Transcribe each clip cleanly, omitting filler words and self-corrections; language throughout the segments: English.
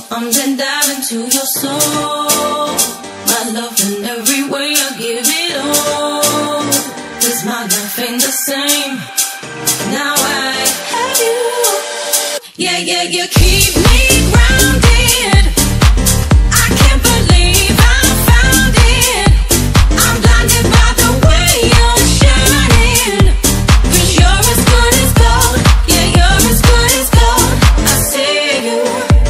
arms and dive into your soul. My love in every way, I give it all. 'Cause my life ain't the same. Now I have you. Yeah, yeah, you keep me grounded. I can't believe I found it. I'm blinded by the way you're shining. 'Cause you're as good as gold. Yeah, you're as good as gold. I see you.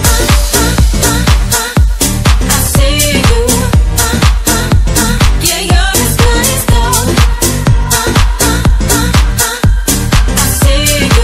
I see you. Yeah, you're as good as gold. I see you.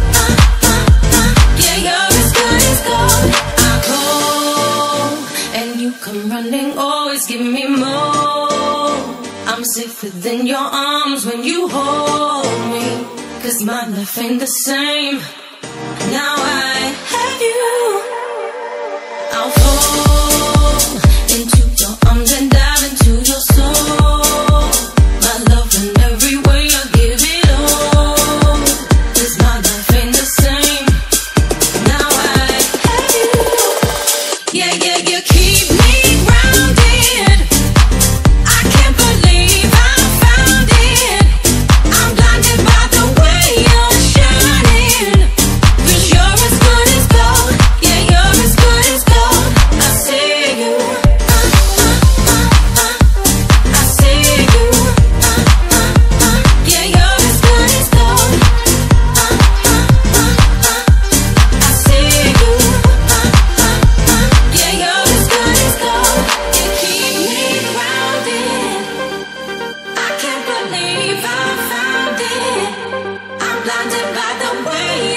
Yeah, you're as good as gold. I call and you come running, always give me more. I'm safe within your arms when you hold me. 'Cause my life ain't the same. Now I have you. I'll fall into your arms and dive into your soul. My love in every way, I give it all. 'Cause my life ain't the same. Now I have you. Yeah, yeah, you keep me grounded. I can't believe I found it. I'm blinded by the way you're shining. 'Cause you're as good as gold. Yeah, you're as good as gold. I see you. I see you. Yeah, you're as good as gold. I see you. Yeah, you're as good as gold. You keep me grounded. I can't believe I found it. I'm blinded by the way